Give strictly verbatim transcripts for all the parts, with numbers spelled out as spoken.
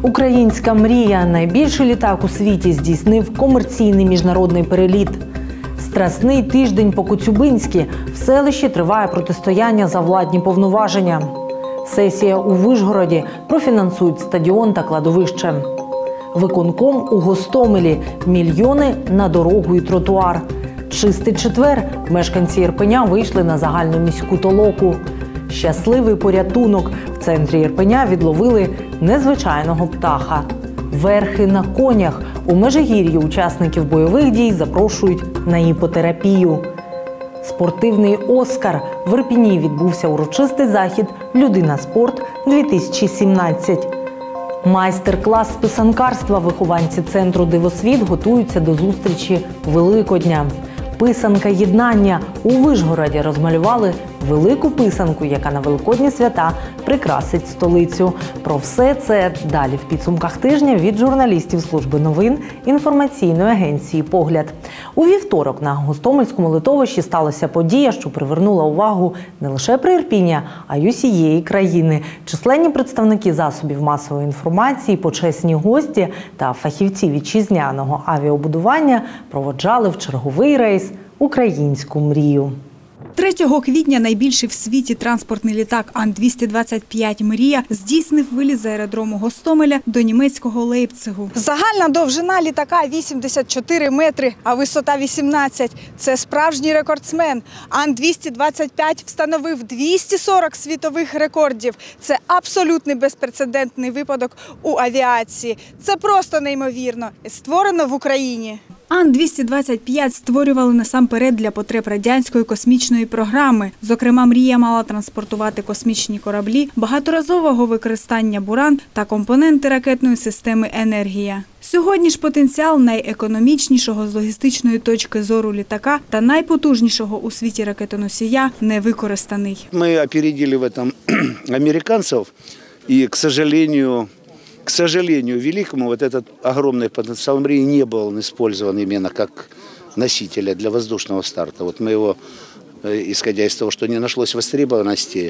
Українська мрія. Найбільший літак у світі здійснив комерційний міжнародний переліт. Страсний тиждень по Коцюбинськи. В селищі триває протистояння за владні повноваження. Сесія у Вишгороді. Профінансують стадіон та кладовище. Виконком у Гостомелі. Мільйони на дорогу і тротуар. Чистий четвер. Мешканці Ірпеня вийшли на загальну міську толоку. Щасливий порятунок. В центрі Ірпеня відловили незвичайного птаха. Верхи на конях. У Межигір'ї учасників бойових дій запрошують на іпотерапію. Спортивний Оскар. В Ірпені відбувся урочистий захід «Людина-спорт-дві тисячі сімнадцять». Майстер-клас з писанкарства. Вихованці центру «Дивосвіт» готуються до зустрічі Великодня. Писанка єднання. У Вишгороді розмалювали велику писанку, яка на великодні свята прикрасить столицю. Про все це далі в підсумках тижня від журналістів служби новин інформаційної агенції «Погляд». У вівторок на Гостомельському литовищі сталася подія, що привернула увагу не лише Приірпіння, а й усієї країни. Численні представники засобів масової інформації, почесні гості та фахівці вітчизняного авіабудування проводжали в черговий рейс українську мрію. третього квітня найбільший в світі транспортний літак Ан двісті двадцять п'ять «Мрія» здійснив виліт з аеродрому Гостомеля до німецького Лейпцигу. Загальна довжина літака вісімдесят чотири метри, а висота вісімнадцять. Це справжній рекордсмен. Ан двісті двадцять п'ять встановив двісті сорок світових рекордів. Це абсолютний безпрецедентний випадок у авіації. Це просто неймовірно. Створено в Україні. Ан двісті двадцять п'ять створювали насамперед для потреб радянської космічної програми. Зокрема, «Мрія» мала транспортувати космічні кораблі багаторазового використання «Буран» та компоненти ракетної системи «Енергія». Сьогодні ж потенціал найекономічнішого з логістичної точки зору літака та найпотужнішого у світі ракетоносія не використаний. Ми опередили в цьому американців і, к сожалению, К сожалению великому, вот этот огромный потенциал «Мрии» не был использован именно как носителя для воздушного старта. Вот мы его, исходя из того, что не нашлось востребованности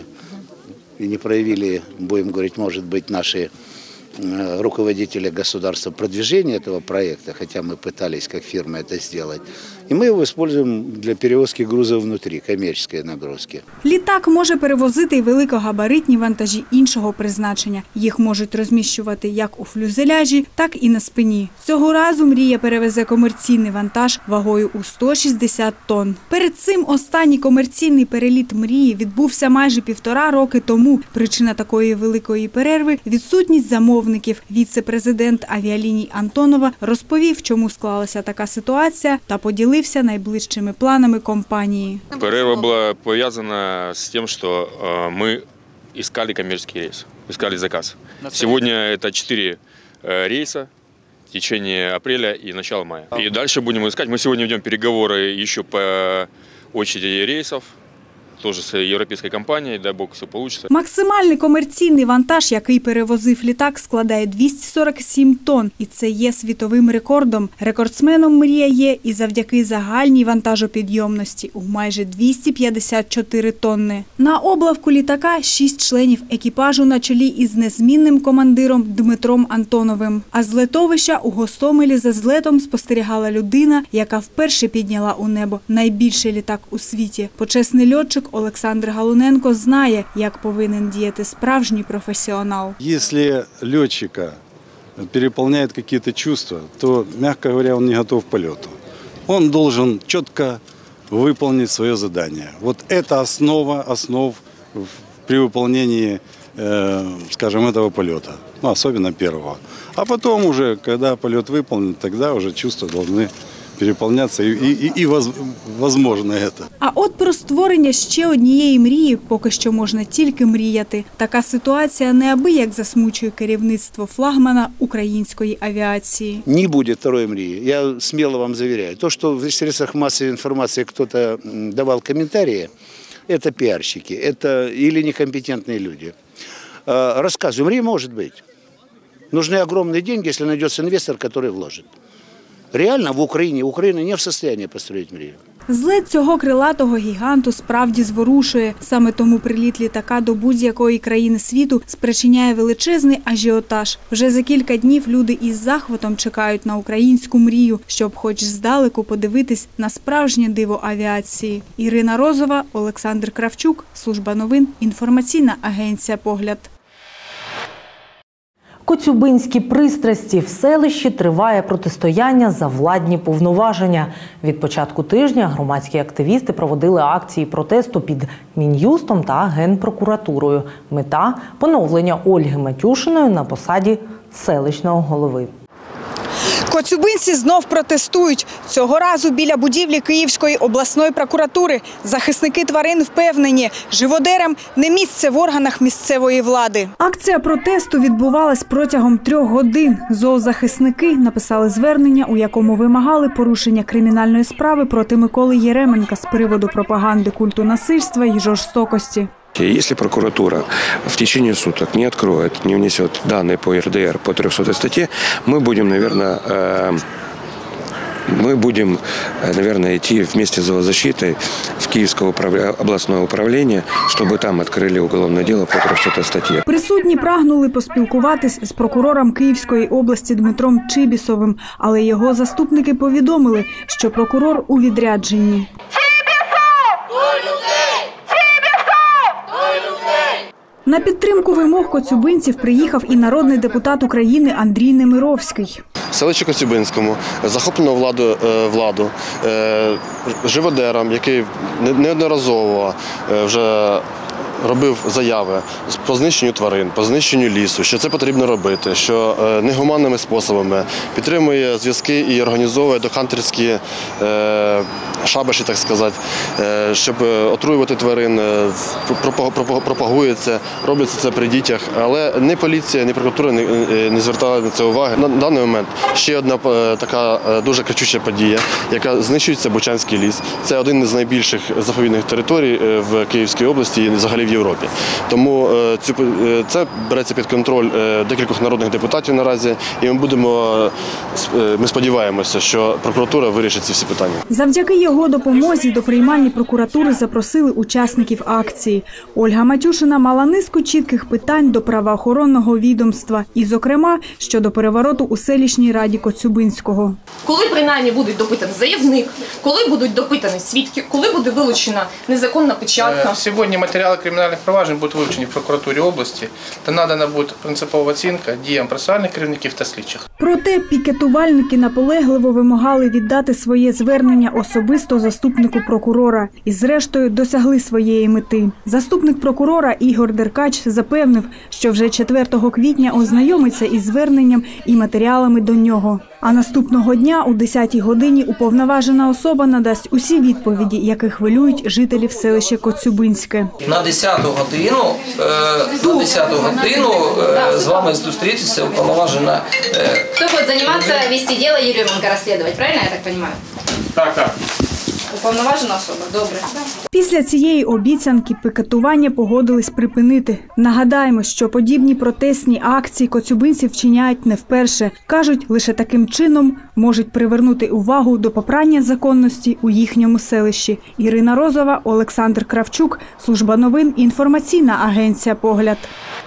и не проявили, будем говорить, может быть, наши руководители государства продвижения этого проекта, хотя мы пытались как фирма это сделать, и мы его используем для перевозки грузов внутри, коммерческой нагрузки. Літак може перевозити й великогабаритні вантажі іншого призначення. Їх можуть розміщувати як у фюзеляжі, так і на спині. Цього разу «Мрія» перевезе комерційний вантаж вагою у сто шістдесят тонн. Перед цим останній комерційний переліт «Мрії» відбувся майже півтора роки тому. Причина такої великої перерви – відсутність замовників. Віце-президент авіаліній Антонова розповів, чому склалася така ситуація та поділився найближчими планами компанії. Перерва була пов'язана з тим, що ми шукали комерційний рейс, шукали заказ. Сьогодні це чотири рейси в течение апреля и начала мая. И дальше будем искать. Мы сегодня ведем переговоры еще по очереди рейсов. Тоже з європейською компанією, дай Бог, все вийде. Максимальний комерційний вантаж, який перевозив літак, складає двісті сорок сім тонн. І це є світовим рекордом. Рекордсменом «Мрія» є і завдяки загальній вантажопідйомності у майже двісті п'ятдесят чотири тонни. На облавку літака шість членів екіпажу на чолі із незмінним командиром Дмитром Антоновим. А з летовища у Гостомелі за злетом спостерігала людина, яка вперше підняла у небо найбільший літак у світі. Почесний льотчик Олександр Галуненко знає, як повинен діяти справжній професіонал. Якщо льотчика переповняють якісь чувства, то, м'яко говоря, він не готовий к польоту. Він має чітко виконати своє завдання. Вот это основа основ при виконанні, скажем, этого полета, ну, особенно первого. А потом уже, когда полет выполнен, тогда уже чувства должны переповнятися і, і, і возможно це. А от про створення ще однієї мрії поки що можна тільки мріяти. Така ситуація неабияк засмучує керівництво флагмана української авіації. Не буде второї мрії. Я сміло вам завіряю. То, що в средствах масової інформації хтось давав коментарі, це піарщики, це або некомпетентні люди. Розказую, мрія може бути. Нужны огромные деньги, если найдется инвестор, который вложит. Реально в Украине, Украина не в состоянии построить «Мрию». Злет цього крилатого гіганту справді зворушує. Саме тому приліт літака до будь-якої країни світу спричиняє величезний ажіотаж. Вже за кілька днів люди із захватом чекають на українську мрію, щоб хоч здалеку подивитись на справжнє диво авіації. Ірина Розова, Олександр Кравчук, Служба новин, інформаційна агенція «Погляд». Коцюбинські пристрасті. В селищі триває протистояння за владні повноваження. Від початку тижня громадські активісти проводили акції протесту під Мін'юстом та Генпрокуратурою. Мета – поновлення Ольги Матюшиної на посаді селищного голови. Коцюбинці знов протестують. Цього разу біля будівлі Київської обласної прокуратури. Захисники тварин впевнені, живодерам не місце в органах місцевої влади. Акція протесту відбувалась протягом трьох годин. Зоозахисники написали звернення, у якому вимагали порушення кримінальної справи проти Миколи Єременка з приводу пропаганди культу насильства і жорстокості. Если прокуратура в течение суток не откроет, не внесет данные по эр дэ эр по трехсотой статье, мы будем, наверное, мы будем, наверное, идти вместе с зоозащитой в Киевское областное управление, чтобы там открыли уголовное дело по трехсотой статье. Присутні прагнули поспілкуватись з прокурором Київської області Дмитром Чибісовим, але його заступники повідомили, що прокурор у відрядженні. На підтримку вимог коцюбинців приїхав і народний депутат України Андрій Немировський. В селищі Коцюбинському захоплено владу, владу живодерам, який неодноразово вже робив заяви по знищенню тварин, по знищенню лісу, що це потрібно робити, що негуманними способами підтримує зв'язки і організовує дохантерські шабаші, так сказати, щоб отруювати тварин, пропагує це, робиться це при дітях. Але ні поліція, ні прокуратура не звертали на це уваги. На даний момент ще одна така дуже кричуща подія, яка знищується Бучанський ліс. Це один із найбільших заповідних територій в Київській області і взагалі в Європі. Тому це береться під контроль декількох народних депутатів наразі, і ми будемо, ми сподіваємося, що прокуратура вирішить ці всі питання. Завдяки його допомозі до приймальні прокуратури запросили учасників акції. Ольга Матюшина мала низку чітких питань до правоохоронного відомства, і, зокрема, щодо перевороту у селищній раді Коцюбинського. Коли принаймні буде допитаний заявник, коли будуть допитані свідки, коли буде вилучена незаконна печатка? Сьогодні матеріали кримінальних проваджень будуть вивчені в прокуратурі області та надана буде принципова оцінка діям процесуальних керівників та слідчих. Проте пікетувальники наполегливо вимагали віддати своє звернення особисто заступнику прокурора і, зрештою, досягли своєї мети. Заступник прокурора Ігор Деркач запевнив, що вже четвертого квітня ознайомиться із зверненням і матеріалами до нього. А наступного дня о десятій годині уповноважена особа надасть усі відповіді, які хвилюють жителів селища Коцюбинське. На десяту годину, на десяту годину з вами зустрітися уповноважена. Хто буде займатися, вести діло Єременка розслідувати, правильно я так розумію? Так, так. Уповноважена особа, добре. Після цієї обіцянки пікетування погодились припинити. Нагадаємо, що подібні протестні акції коцюбинців вчиняють не вперше. Кажуть, лише таким чином можуть привернути увагу до попрання законності у їхньому селищі. Ірина Розова, Олександр Кравчук, Служба новин, інформаційна агенція «Погляд».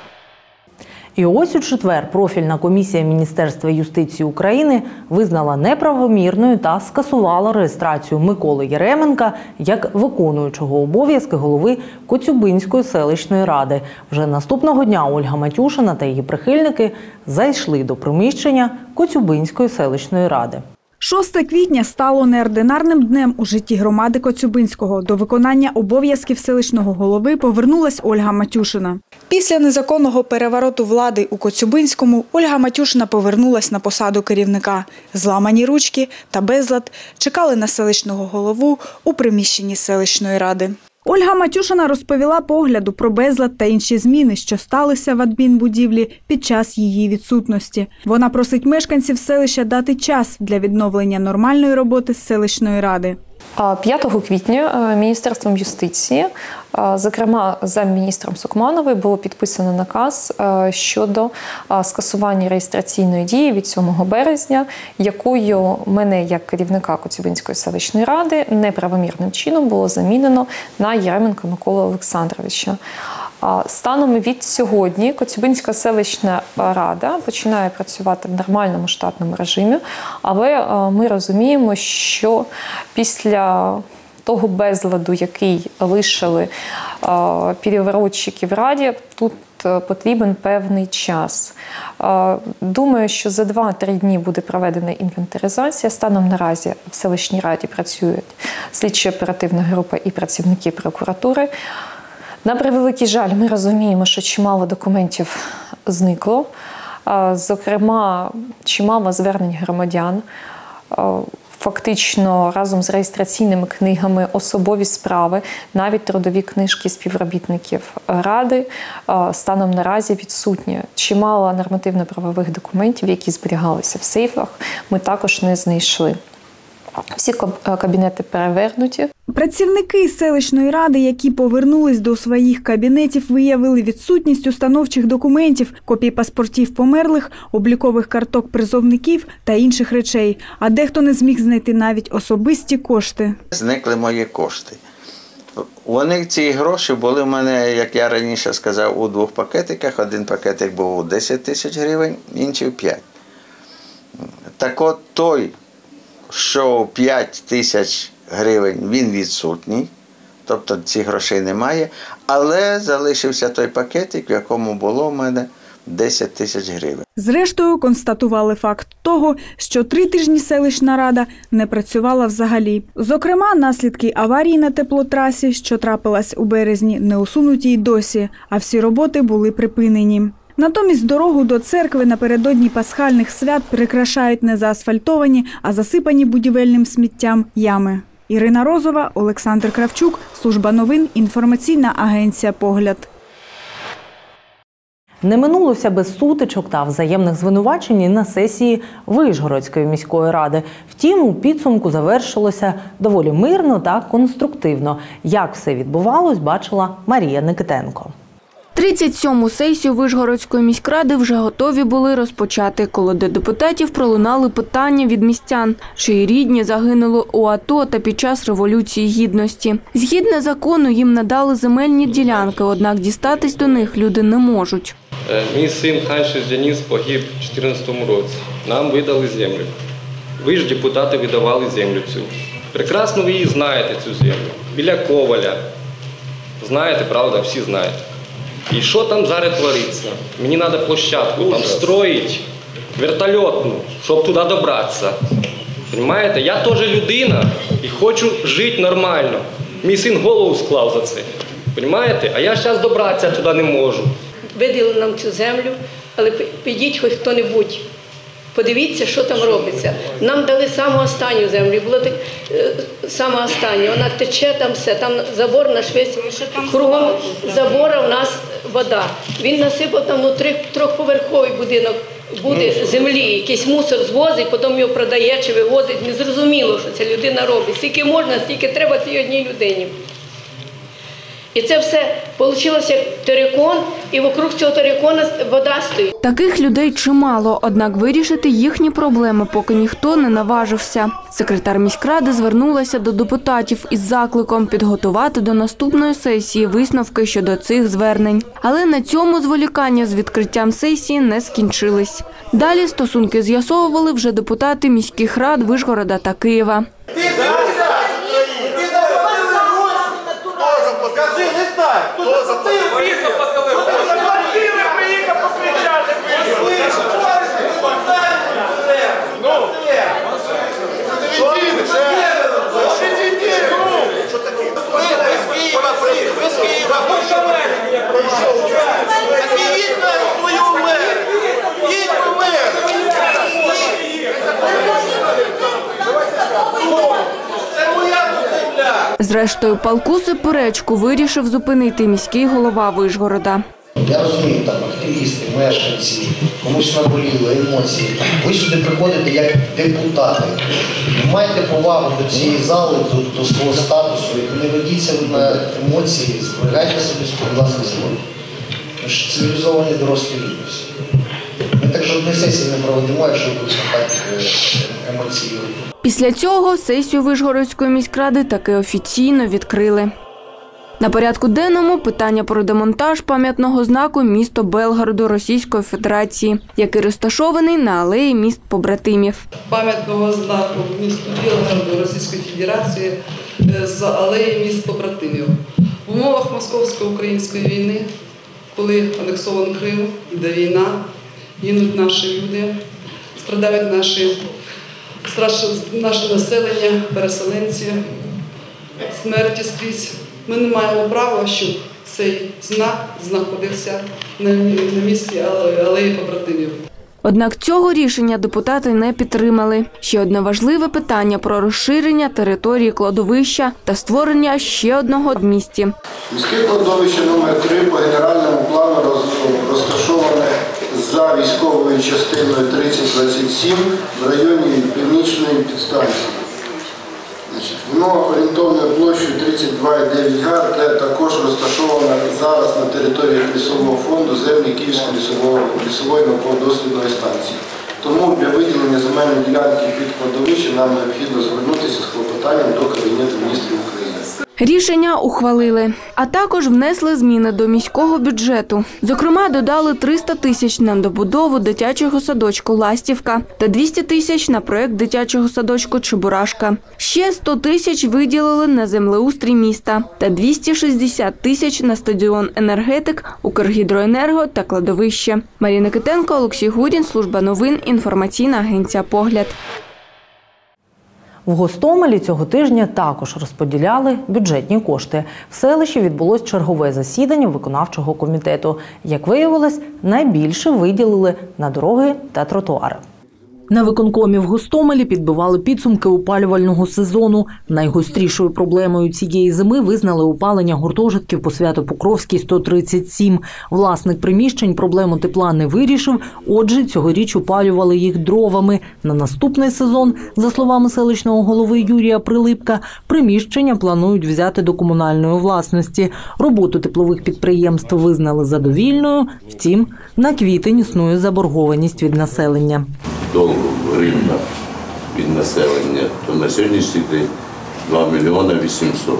І ось у четвер профільна комісія Міністерства юстиції України визнала неправомірною та скасувала реєстрацію Миколи Єременка як виконуючого обов'язки голови Коцюбинської селищної ради. Вже наступного дня Ольга Матюшина та її прихильники зайшли до приміщення Коцюбинської селищної ради. шостого квітня стало неординарним днем у житті громади Коцюбинського. До виконання обов'язків селищного голови повернулась Ольга Матюшина. Після незаконного перевороту влади у Коцюбинському Ольга Матюшина повернулась на посаду керівника. Зламані ручки та безлад чекали на селищного голову у приміщенні селищної ради. Ольга Матюшина розповіла «Погляду» про безлад та інші зміни, що сталися в адмінбудівлі під час її відсутності. Вона просить мешканців селища дати час для відновлення нормальної роботи селищної ради. п'ятого квітня Міністерством юстиції, зокрема замміністром Сукмановою, було підписано наказ щодо скасування реєстраційної дії від сьомого березня, якою мене як керівника Коцюбинської селищної ради неправомірним чином було замінено на Яременка Миколу Олександровича. Станом від сьогодні Коцюбинська селищна рада починає працювати в нормальному штатному режимі, але ми розуміємо, що після того безладу, який лишили переворотчики в раді, тут потрібен певний час. Думаю, що за два-три дні буде проведена інвентаризація. Станом наразі в селищній раді працюють слідчо-оперативна група і працівники прокуратури. На превеликий жаль, ми розуміємо, що чимало документів зникло, зокрема, чимало звернень громадян, фактично разом з реєстраційними книгами, особові справи, навіть трудові книжки співробітників ради станом наразі відсутні. Чимало нормативно-правових документів, які зберігалися в сейфах, ми також не знайшли. Всі кабінети перевернуті. Працівники селищної ради, які повернулись до своїх кабінетів, виявили відсутність установчих документів, копій паспортів померлих, облікових карток призовників та інших речей. А дехто не зміг знайти навіть особисті кошти. Зникли мої кошти. Вони, ці гроші були в мене, як я раніше сказав, у двох пакетиках. Один пакетик був у десять тисяч гривень, інший у п'ять. Так от той, що п'ять тисяч гривень, він відсутній, тобто цих грошей немає, але залишився той пакетик, в якому було в мене десять тисяч гривень. Зрештою, констатували факт того, що три тижні селищна рада не працювала взагалі. Зокрема, наслідки аварії на теплотрасі, що трапилась у березні, не усунуті й досі, а всі роботи були припинені. Натомість дорогу до церкви напередодні пасхальних свят прикрашають не заасфальтовані, а засипані будівельним сміттям ями. Ірина Розова, Олександр Кравчук, Служба новин, інформаційна агенція «Погляд». Не минулося без сутичок та взаємних звинувачень і на сесії Вишгородської міської ради. Втім, у підсумку завершилося доволі мирно та конструктивно. Як все відбувалось, бачила Марія Никитенко. тридцять сьому сесію Вишгородської міськради вже готові були розпочати, коли до депутатів пролунали питання від містян, чиї рідні загинули у АТО та під час Революції Гідності. Згідно закону, їм надали земельні ділянки, однак дістатись до них люди не можуть. Мій син Ханшич Денис погиб у дві тисячі чотирнадцятому році. Нам видали землю. Ви ж, депутати, видавали землю цю. Прекрасно ви її знаєте, цю землю. Біля Коваля. Знаєте, правда? Всі знаєте. І що там зараз твориться? Мені треба площадку там строїти, вертольотну, щоб туди добратися. Понимаєте? Я теж людина і хочу жити нормально. Мій син голову склав за це. Понимаєте? А я зараз добратися туди не можу. Виділили нам цю землю, але підіть хоч хто-небудь, подивіться, що там робиться. Нам дали саму останню землю, було так, саме останнє, вона тече там все, там забор наш весь, кругом забора в нас вода. Він насипав там ну, трьохповерховий будинок, буде землі, якийсь мусор звозить, потім його продає чи вивозить, незрозуміло, що ця людина робить. Скільки можна, стільки треба цій одній людині. І це все вийшло як терикон, і вокруг цього терикона вода стоїть. Таких людей чимало, однак вирішити їхні проблеми поки ніхто не наважився. Секретар міськради звернулася до депутатів із закликом підготувати до наступної сесії висновки щодо цих звернень. Але на цьому зволікання з відкриттям сесії не скінчились. Далі стосунки з'ясовували вже депутати міських рад Вишгорода та Києва. Скажи, не знаю, хто за ти приїхав по телефону? Хто за квартири приїхав покричати? Ну, що таке? Ви з Києва прийшли, ви з Києва прийшли. Так їдь на свою мер, їдь у мер. Це моя земля. Зрештою, палку суперечку вирішив зупинити міський голова Вишгорода. Я розумію, там активісти, мешканці, комусь наболіло, емоції. Ви сюди приходите як депутати. Майте повагу до цієї зали, до, до свого статусу, і не ведіться на емоції, зберігайте собі власне слово. Тому що цивілізовані дорослі люди всі. Ми так жодної сесії не проводимо, якщо будемо так емоційно. Після цього сесію Вишгородської міськради таки офіційно відкрили. На порядку денному питання про демонтаж пам'ятного знаку місто Белгороду Російської Федерації, який розташований на алеї міст побратимів. Пам'ятного знаку місту Белгороду Російської Федерації з алеї міст побратимів. В умовах московсько-української війни, коли анексований Крим, йде війна, гинуть наші люди, страдають наші, наше населення, переселенці, смерті скрізь. Ми не маємо права, щоб цей знак знаходився на місці алеї побратимів. Однак цього рішення депутати не підтримали. Ще одне важливе питання про розширення території кладовища та створення ще одного в місті. Міське кладовище номер три по генеральному плану розташоване за військовою частиною тридцять двадцять сім в районі Північної підстанції. Воно орієнтовною площею тридцять два цілих дев'ять га, де також розташовано зараз на території лісового фонду землі Київської лісової, лісової науково-дослідної станції. Тому для виділення земельної ділянки під кладовище нам необхідно звернутися з клопотанням до Кабінету міністрів України. Рішення ухвалили, а також внесли зміни до міського бюджету. Зокрема, додали триста тисяч на добудову дитячого садочку «Ластівка» та двісті тисяч на проєкт дитячого садочку «Чебурашка». Ще сто тисяч виділили на землеустрій міста та двісті шістдесят тисяч на стадіон «Енергетик», «Укргідроенерго» та кладовище. Марія Никитенко, Олексій Гудін, служба новин, інформаційна агенція «Погляд». В Гостомелі цього тижня також розподіляли бюджетні кошти. В селищі відбулось чергове засідання виконавчого комітету. Як виявилось, найбільше виділили на дороги та тротуари. На виконкомі в Гостомелі підбивали підсумки опалювального сезону. Найгострішою проблемою цієї зими визнали опалення гуртожитків по Свято-Покровській сто тридцять сім. Власник приміщень проблему тепла не вирішив, отже, цьогоріч опалювали їх дровами. На наступний сезон, за словами селищного голови Юрія Прилипка, приміщення планують взяти до комунальної власності. Роботу теплових підприємств визнали задовільною, втім, на квітень існує заборгованість від населення. Долу в гривнах від населення, то на сьогоднішній день два мільйони вісімсот.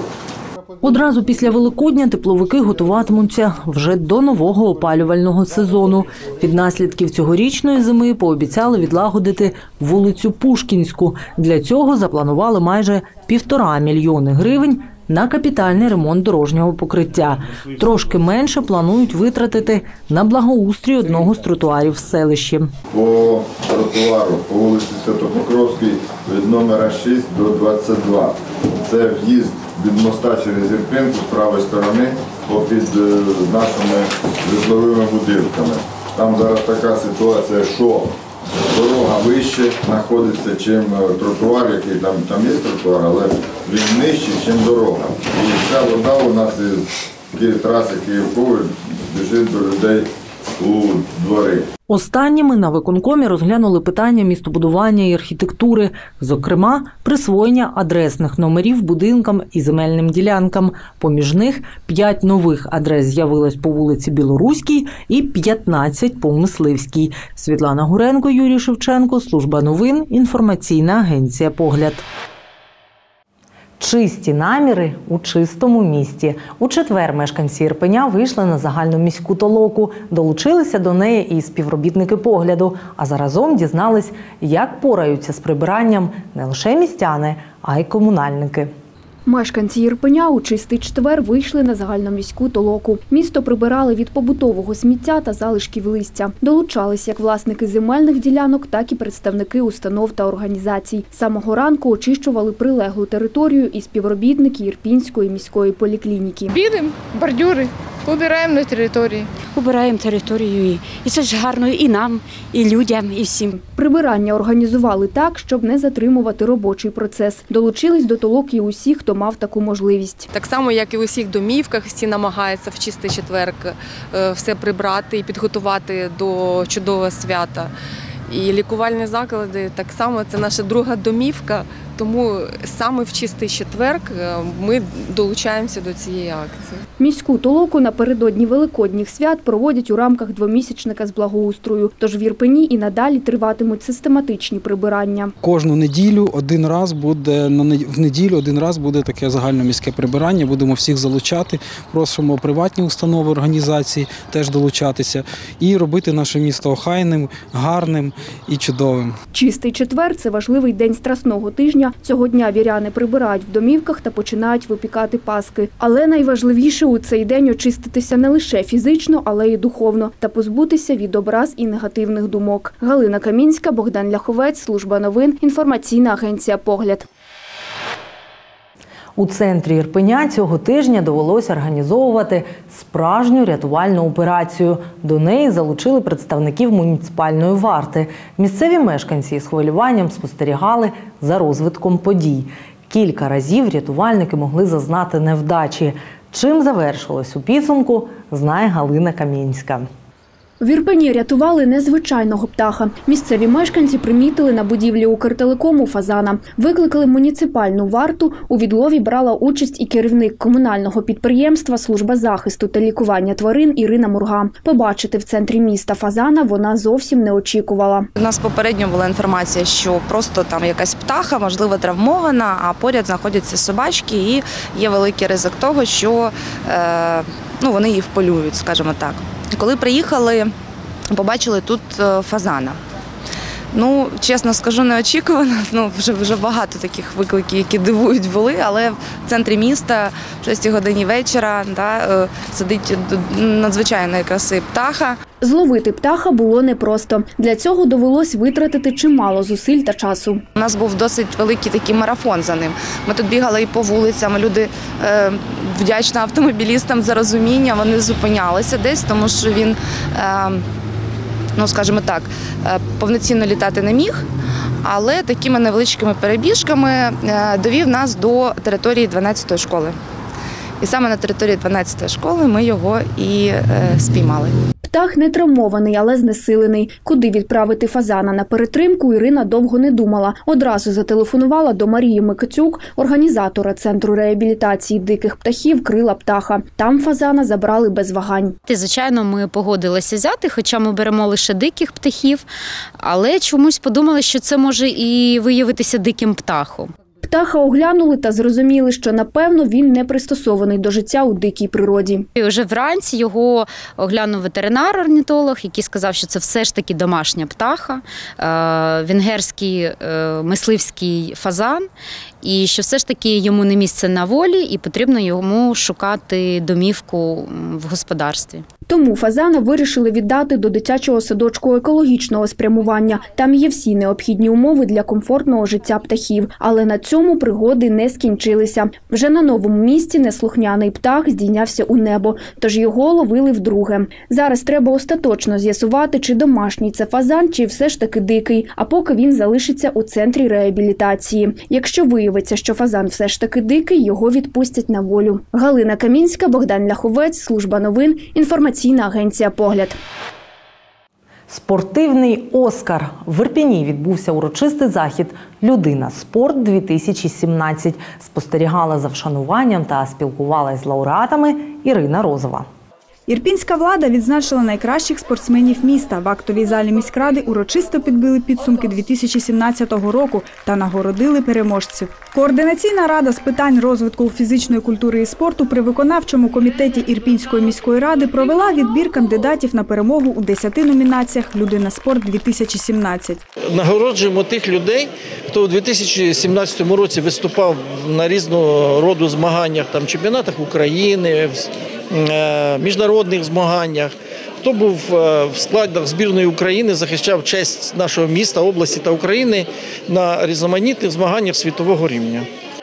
Одразу після Великодня тепловики готуватимуться вже до нового опалювального сезону. Від наслідків цьогорічної зими пообіцяли відлагодити вулицю Пушкінську. Для цього запланували майже півтора мільйони гривень на капітальний ремонт дорожнього покриття. Трошки менше планують витратити на благоустрій одного з тротуарів в селищі. По тротуару по вулиці Свято-Покровській від номера шість до двадцять два. Це в'їзд від моста через Ірпінку з правої сторони попід нашими житловими будинками. Там зараз така ситуація, що дорога вище знаходиться, чим тротуар, який там, там є тротуар, але він нижчий, чим дорога. І ця вода у нас із траси Київ-Ковель біжить до людей у двори. Останніми на виконкомі розглянули питання містобудування і архітектури, зокрема, присвоєння адресних номерів будинкам і земельним ділянкам. Поміж них п'ять нових адрес з'явилось по вулиці Білоруській і п'ятнадцять по Мисливській. Світлана Гуренко, Юрій Шевченко, служба новин, інформаційна агенція «Погляд». Чисті наміри у чистому місті. У четвер мешканці Ірпеня вийшли на загальноміську толоку. Долучилися до неї і співробітники «Погляду», а заразом дізнались, як пораються з прибиранням не лише містяни, а й комунальники. Мешканці Ірпеня у чистий четвер вийшли на загальноміську толоку. Місто прибирали від побутового сміття та залишків листя. Долучались як власники земельних ділянок, так і представники установ та організацій. З самого ранку очищували прилеглу територію і співробітники Ірпінської міської поліклініки. Білим бордюри, Убираємо на території. Убираємо територію. І, і це ж гарно і нам, і людям, і всім. Прибирання організували так, щоб не затримувати робочий процес. Долучились до толоки і усі, хто мав таку можливість. Так само, як і в усіх домівках, всі намагаються в чистий четверг все прибрати і підготувати до чудового свята. І лікувальні заклади так само, це наша друга домівка, тому саме в чистий четверг ми долучаємося до цієї акції. Міську толоку напередодні Великодніх свят проводять у рамках двомісячника з благоустрою. Тож в Ірпені і надалі триватимуть систематичні прибирання. Кожну неділю один раз буде в неділю один раз буде таке загальноміське прибирання. Будемо всіх залучати. Просимо приватні установи, організації теж долучатися і робити наше місто охайним, гарним і чудовим. Чистий четвер – це важливий день Страсного тижня. Цього дня віряни прибирають в домівках та починають випікати паски. Але найважливіше у цей день очиститися не лише фізично, але й духовно та позбутися від образ і негативних думок. Галина Камінська, Богдан Ляховець, Служба новин, інформаційна агенція «Погляд». У центрі Ірпеня цього тижня довелося організовувати справжню рятувальну операцію. До неї залучили представників муніципальної варти. Місцеві мешканці з хвилюванням спостерігали за розвитком подій. Кілька разів рятувальники могли зазнати невдачі. Чим завершилось у підсумку, знає Галина Камінська. В Ірпені рятували незвичайного птаха. Місцеві мешканці примітили на будівлі Укртелекому фазана. Викликали муніципальну варту. У відлові брала участь і керівник комунального підприємства «Служба захисту та лікування тварин» Ірина Мурга. Побачити в центрі міста фазана вона зовсім не очікувала. У нас попередньо була інформація, що просто там якась птаха, можливо, травмована, а поряд знаходяться собачки і є великий ризик того, що е, ну, вони її вполюють, скажімо так. Коли приїхали, побачили тут фазана. Ну, чесно скажу, неочікувано. Ну, вже, вже багато таких викликів, які дивують, були, але в центрі міста в шостій годині вечора да, сидить надзвичайної краси птаха. Зловити птаха було непросто. Для цього довелось витратити чимало зусиль та часу. У нас був досить великий такий марафон за ним. Ми тут бігали і по вулицям, люди е, вдячні автомобілістам за розуміння, вони зупинялися десь, тому що він, е, ну скажімо так, е, повноцінно літати не міг, але такими невеличкими перебіжками е, довів нас до території дванадцятої школи. І саме на території дванадцятої школи ми його і е, спіймали. Птах не травмований, але знесилений. Куди відправити фазана на перетримку, Ірина довго не думала. Одразу зателефонувала до Марії Микитюк, організатора Центру реабілітації диких птахів «Крила птаха». Там фазана забрали без вагань. Звичайно, ми погодилися взяти, хоча ми беремо лише диких птахів, але чомусь подумали, що це може і виявитися диким птахом. Птаха оглянули та зрозуміли, що, напевно, він не пристосований до життя у дикій природі. І вже вранці його оглянув ветеринар-орнітолог, який сказав, що це все ж таки домашня птаха, венгерський мисливський фазан, і що все ж таки йому не місце на волі і потрібно йому шукати домівку в господарстві. Тому фазана вирішили віддати до дитячого садочку екологічного спрямування. Там є всі необхідні умови для комфортного життя птахів. Але на цьому пригоди не скінчилися. Вже на новому місці неслухняний птах здійнявся у небо, тож його ловили вдруге. Зараз треба остаточно з'ясувати, чи домашній це фазан, чи все ж таки дикий, а поки він залишиться у центрі реабілітації. Якщо виявиться, що фазан все ж таки дикий, його відпустять на волю. Галина Камінська, Богдан Ляховець, Служба новин, інформаційна агенція «Погляд». Спортивний Оскар. В Ірпені відбувся урочистий захід «Людина. Спорт-дві тисячі сімнадцять». Спостерігала за вшануванням та спілкувалась з лауреатами Ірина Розова. Ірпінська влада відзначила найкращих спортсменів міста. В актовій залі міськради урочисто підбили підсумки дві тисячі сімнадцятого року та нагородили переможців. Координаційна рада з питань розвитку фізичної культури і спорту при виконавчому комітеті Ірпінської міської ради провела відбір кандидатів на перемогу у десяти номінаціях «Людина. Спорт-дві тисячі сімнадцять». Нагороджуємо тих людей, хто у дві тисячі сімнадцятому році виступав на різного роду змаганнях, там чемпіонатах України, міжнародних змаганнях, хто був в складах збірної України, захищав честь нашого міста, області та України на різноманітних змаганнях світового рівня.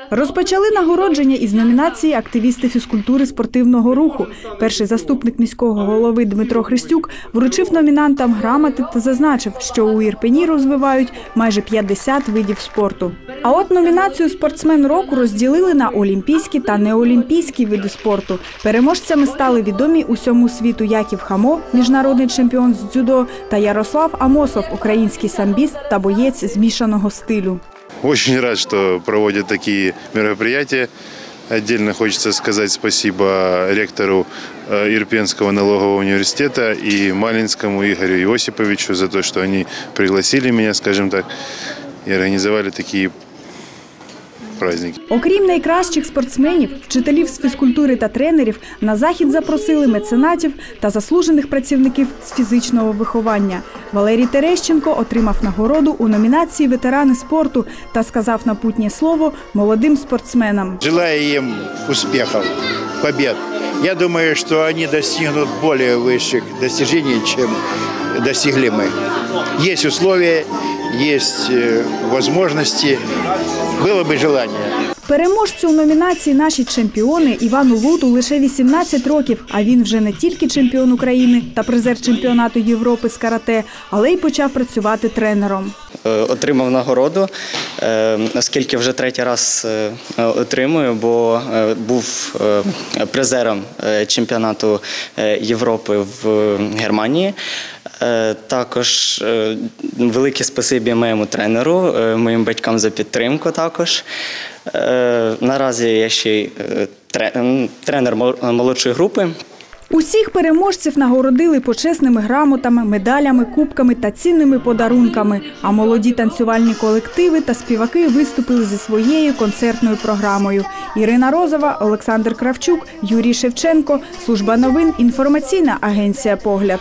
Розпочали нагородження із номінації «Активісти фізкультури спортивного руху». Перший заступник міського голови Дмитро Христюк вручив номінантам грамоти та зазначив, що у Ірпені розвивають майже п'ятдесят видів спорту. А от номінацію «Спортсмен року» розділили на олімпійські та неолімпійські види спорту. Переможцями стали відомі усьому світу Яків Хамо, міжнародний чемпіон з дзюдо, та Ярослав Амосов, український самбіст та боєць змішаного стилю. Очень рад, что проводят такие мероприятия. Отдельно хочется сказать спасибо ректору Ирпенского налогового университета и Малинскому Игорю Иосиповичу за то, что они пригласили меня, скажем так, и организовали такие праздники. Окрім найкращих спортсменів, вчителів з фізкультури та тренерів, на захід запросили меценатів та заслужених працівників з фізичного виховання. Валерій Терещенко отримав нагороду у номінації «Ветерани спорту» та сказав напутнє слово молодим спортсменам. Желаю їм успіхів, побед. Я думаю, що вони достигнуть більш вищих досягнень, ніж достигли ми. Є умови, є можливості, було б бажання. Переможцю у номінації «Наші чемпіони» Івану Луту лише вісімнадцять років, а він вже не тільки чемпіон України та призер чемпіонату Європи з карате, але й почав працювати тренером. Отримав нагороду, оскільки вже третій раз отримую, бо був призером чемпіонату Європи в Германії. Також велике спасибі моєму тренеру, моїм батькам за підтримку також. Наразі я ще й тренер молодшої групи. Усіх переможців нагородили почесними грамотами, медалями, кубками та цінними подарунками. А молоді танцювальні колективи та співаки виступили зі своєю концертною програмою. Ірина Розова, Олександр Кравчук, Юрій Шевченко. Служба новин, інформаційна агенція «Погляд».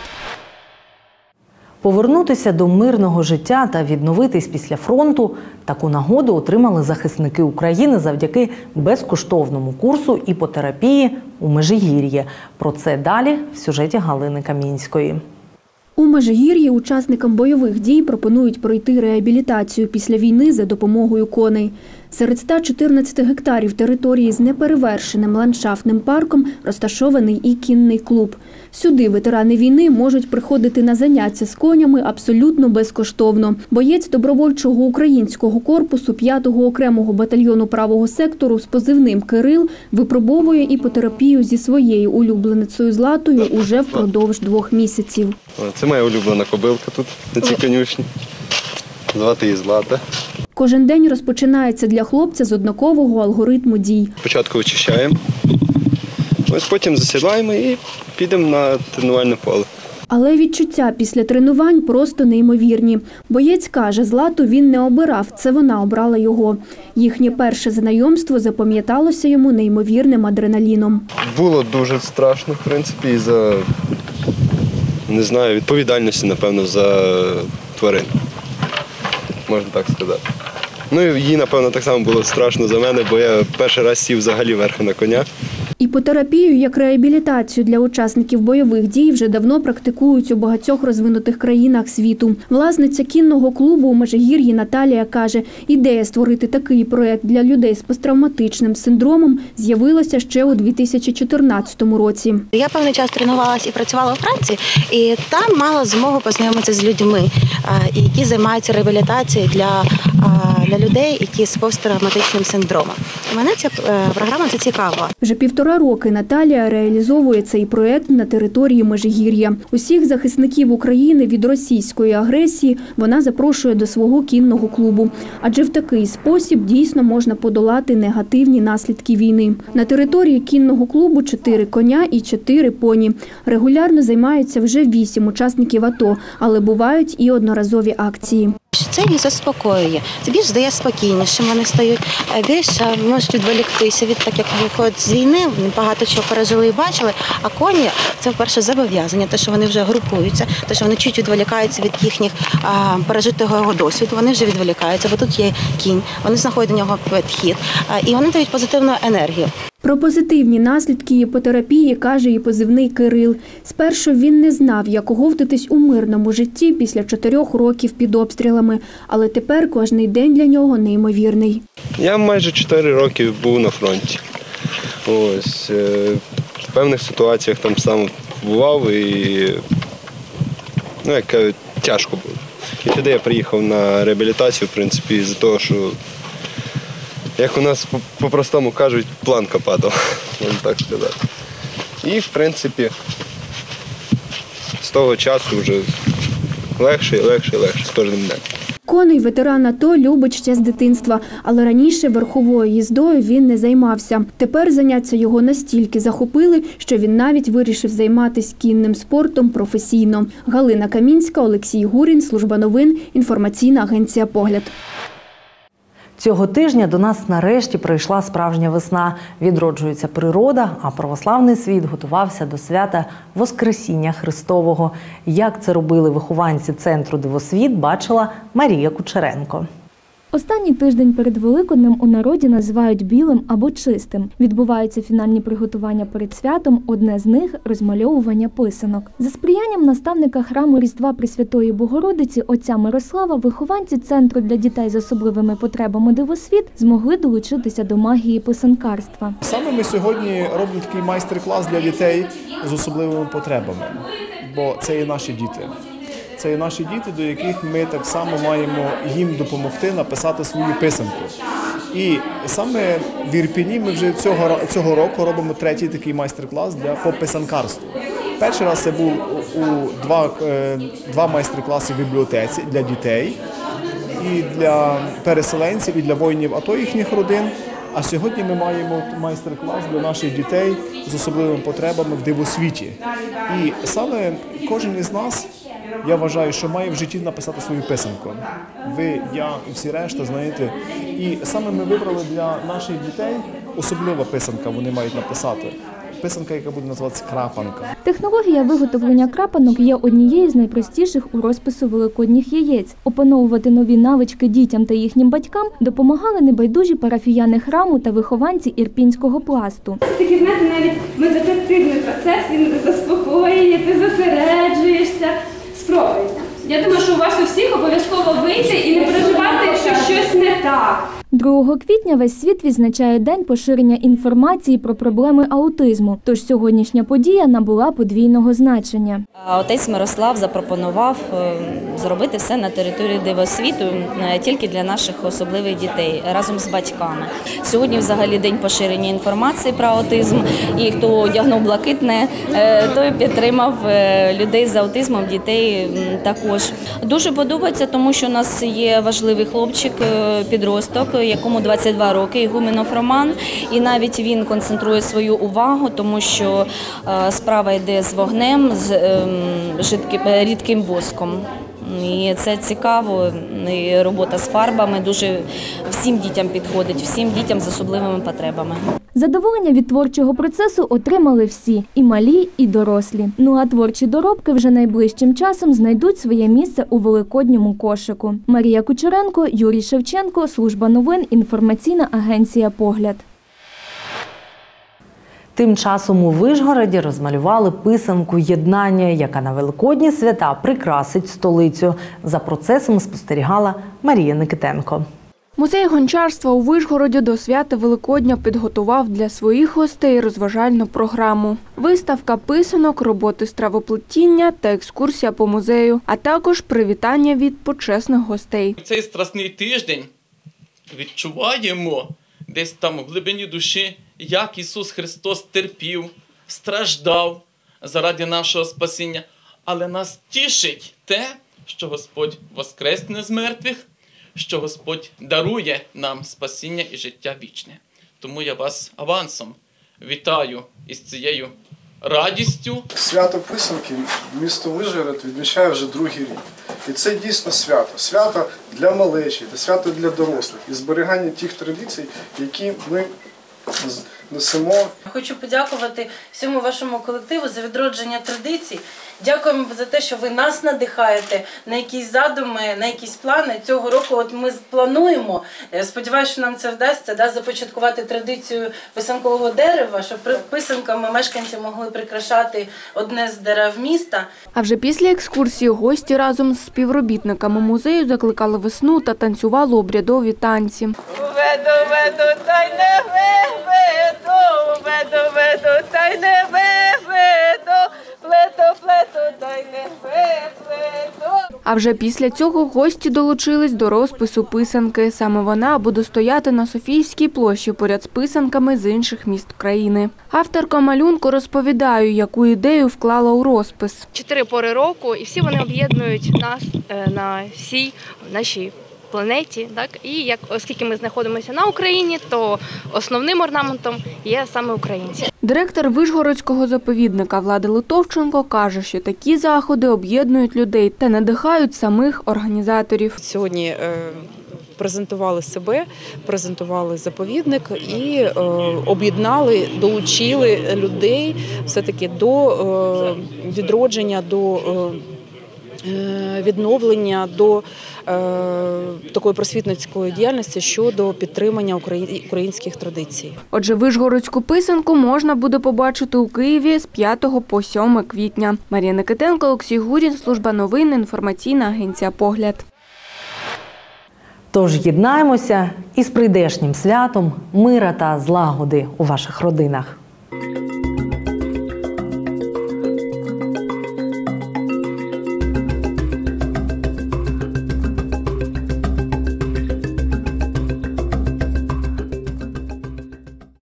Повернутися до мирного життя та відновитись після фронту – таку нагоду отримали захисники України завдяки безкоштовному курсу іпотерапії у Межигір'ї. Про це далі в сюжеті Галини Камінської. У Межигір'ї учасникам бойових дій пропонують пройти реабілітацію після війни за допомогою коней. Серед ста чотирнадцяти гектарів території з неперевершеним ландшафтним парком розташований і кінний клуб. Сюди ветерани війни можуть приходити на заняття з конями абсолютно безкоштовно. Боєць добровольчого українського корпусу п'ятого окремого батальйону правого сектору з позивним «Кирил» випробовує іпотерапію зі своєю улюбленицею Златою уже впродовж двох місяців. Це моя улюблена кобилка тут, на цій конюшні. Звати її Злата. Кожен день розпочинається для хлопця з однакового алгоритму дій. Спочатку очищаємо, ось потім засідаємо і підемо на тренувальне поле. Але відчуття після тренувань просто неймовірні. Боєць каже, Злату він не обирав, це вона обрала його. Їхнє перше знайомство запам'яталося йому неймовірним адреналіном. Було дуже страшно, в принципі, і за, не знаю, відповідальності, напевно, за тварин. Можна так сказати. Ну і їй, напевно, так само було страшно за мене, бо я перший раз сів взагалі верхи на коня. Іпотерапію як реабілітацію для учасників бойових дій вже давно практикують у багатьох розвинутих країнах світу. Власниця кінного клубу у Межигір'ї Наталія каже, ідея створити такий проєкт для людей з посттравматичним синдромом з'явилася ще у дві тисячі чотирнадцятому році. Я певний час тренувалася і працювала у Франції, і там мала змогу познайомитися з людьми, які займаються реабілітацією для, для людей, які з посттравматичним синдромом. Мене ця програма це цікава. Вже півтора роки Наталія реалізовує цей проєкт на території Межигір'я. Усіх захисників України від російської агресії вона запрошує до свого кінного клубу. Адже в такий спосіб дійсно можна подолати негативні наслідки війни. На території кінного клубу чотири коня і чотири поні. Регулярно займаються вже вісім учасників АТО, але бувають і одноразові акції. Це їх заспокоює, це більш здає спокійніше, вони стають, більше можуть відволіктися від так, як виходять з війни, багато чого пережили і бачили, а коні – це, вперше, зобов'язання, те, що вони вже групуються, те, що вони чуть відволікаються від їхніх а, пережитого досвіду, вони вже відволікаються, бо тут є кінь, вони знаходять до нього підхід, а, і вони дають позитивну енергію. Про позитивні наслідки іпотерапії каже і позивний Кирил. Спершу він не знав, як оговтатись у мирному житті після чотирьох років під обстрілами, але тепер кожний день для нього неймовірний. Я майже чотири роки був на фронті. Ось, в певних ситуаціях там сам бував і, ну, як кажуть, тяжко було. І сюди я приїхав на реабілітацію, в принципі, з-за того, що, як у нас по-простому кажуть, планка падала, можна так сказати. І, в принципі, з того часу вже легше, легше, легше з кожним днем. Коней ветеран АТО любить ще з дитинства, але раніше верховою їздою він не займався. Тепер заняття його настільки захопили, що він навіть вирішив займатися кінним спортом професійно. Галина Камінська, Олексій Гурін, Служба новин, інформаційна агенція «Погляд». Цього тижня до нас нарешті прийшла справжня весна. Відроджується природа, а православний світ готувався до свята Воскресіння Христового. Як це робили вихованці Центру «Дивосвіт», бачила Марія Кучеренко. Останній тиждень перед Великоднем у народі називають білим або чистим. Відбуваються фінальні приготування перед святом, одне з них – розмальовування писанок. За сприянням наставника храму Різдва Пресвятої Богородиці отця Мирослава, вихованці Центру для дітей з особливими потребами «Дивосвіт» змогли долучитися до магії писанкарства. Саме ми сьогодні робимо такий майстер-клас для дітей з особливими потребами, бо це і наші діти. Це і наші діти, до яких ми так само маємо їм допомогти написати свою писанку. І саме в Ірпені ми вже цього, цього року робимо третій такий майстер-клас для по писанкарству. Перший раз це був у два, два майстер-класи в бібліотеці для дітей, і для переселенців, і для воїнів АТО їхніх родин. А сьогодні ми маємо майстер-клас для наших дітей з особливими потребами в дивосвіті. І саме кожен із нас, я вважаю, що має в житті написати свою писанку. Ви, я і всі решта, знаєте. І саме ми вибрали для наших дітей особлива писанка, вони мають написати. Писанка, яка буде називатися крапанка. Технологія виготовлення крапанок є однією з найпростіших у розпису великодніх яєць. Опановувати нові навички дітям та їхнім батькам допомагали небайдужі парафіяни храму та вихованці ірпінського пласту. Такий, знаєте, навіть медитативний процес, він заспокоює, ти зосереджуєшся. Спробуйте. Я думаю, що у вас у всіх обов'язково вийде і не переживайте, якщо щось не так. другого квітня весь світ відзначає День поширення інформації про проблеми аутизму. Тож сьогоднішня подія набула подвійного значення. Отець Мирослав запропонував зробити все на території Дивосвіту тільки для наших особливих дітей, разом з батьками. Сьогодні взагалі День поширення інформації про аутизм, і хто одягнув блакитне, той підтримав людей з аутизмом, дітей також. Дуже подобається, тому що у нас є важливий хлопчик, підросток, якому двадцять два роки, Ігуменов Роман, і навіть він концентрує свою увагу, тому що справа йде з вогнем, з жидким, рідким воском. І це цікаво, і робота з фарбами дуже всім дітям підходить, всім дітям з особливими потребами. Задоволення від творчого процесу отримали всі – і малі, і дорослі. Ну а творчі доробки вже найближчим часом знайдуть своє місце у великодньому кошику. Марія Кучеренко, Юрій Шевченко, Служба новин, інформаційна агенція «Погляд». Тим часом у Вишгороді розмалювали писанку єднання, яка на великодні свята прикрасить столицю. За процесом спостерігала Марія Никитенко. Музей гончарства у Вишгороді до свята Великодня підготував для своїх гостей розважальну програму. Виставка писанок, роботи з травоплетіння та екскурсія по музею, а також привітання від почесних гостей. Цей страсний тиждень відчуваємо десь там в глибині душі, як Ісус Христос терпів, страждав заради нашого спасіння. Але нас тішить те, що Господь воскресне з мертвих, що Господь дарує нам спасіння і життя вічне. Тому я вас авансом вітаю із цією радістю. Свято писанки місто Вишгород відмічає вже другий рік. І це дійсно свято. Свято для малечі, це свято для дорослих. І зберігання тих традицій, які ми несемо. Хочу подякувати всьому вашому колективу за відродження традицій. Дякуємо за те, що ви нас надихаєте на якісь задуми, на якісь плани. Цього року от ми плануємо, сподіваюся, що нам це вдасться, да, започаткувати традицію писанкового дерева, щоб писанками мешканці могли прикрашати одне з дерев міста. А вже після екскурсії гості разом з співробітниками музею закликали весну та танцювали обрядові танці. Веду, веду, та й не виведу, веду, веду, та й не виведу, плету, плету, та й не виведу. А вже після цього гості долучились до розпису писанки. Саме вона буде стояти на Софійській площі поряд з писанками з інших міст країни. Авторка малюнку розповідає, яку ідею вклала у розпис. Чотири пори року, і всі вони об'єднують нас на всій нашій планеті. Так? І як, оскільки ми знаходимося на Україні, то основним орнаментом є саме українці. Директор Вишгородського заповідника Влада Литовченко каже, що такі заходи об'єднують людей та надихають самих організаторів. Сьогодні е, презентували себе, презентували заповідник і е, об'єднали, долучили людей все-таки до е, відродження, до е, відновлення, до е, такої просвітницької діяльності щодо підтримання українських традицій. Отже, Вишгородську писанку можна буде побачити у Києві з п'ятого по сьоме квітня. Марія Никитенко, Олексій Гурін, служба новин, інформаційна агенція «Погляд». Тож єднаємося із прийдешнім святом, мира та злагоди у ваших родинах.